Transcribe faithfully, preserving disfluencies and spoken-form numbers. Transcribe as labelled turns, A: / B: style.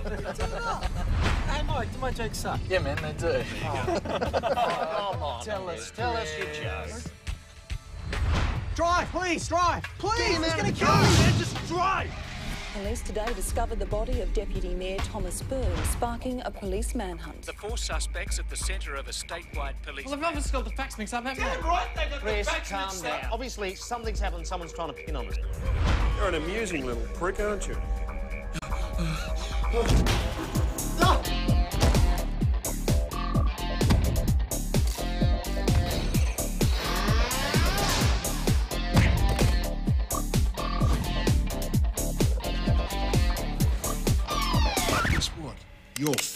A: Hey, Mike, do my jokes suck?
B: Yeah, man, they do.
A: Oh.
B: Come on.
A: Tell us,
B: Tell us your jokes.
C: Drive, please, drive! Please,
A: He's
C: gonna kill me, man, just drive!
D: Police today discovered the body of Deputy Mayor Thomas Byrne, sparking a police manhunt.
E: The four suspects at the centre of a statewide police...
C: Well, they've obviously got the facts mixed up, haven't they?
A: Damn right they got
B: Chris,
A: the facts
B: calm
A: mixed
B: down.
A: up.
B: Obviously, something's happened. Someone's trying to pin on us.
F: You're an amusing little prick, aren't you?
G: Guess what? You're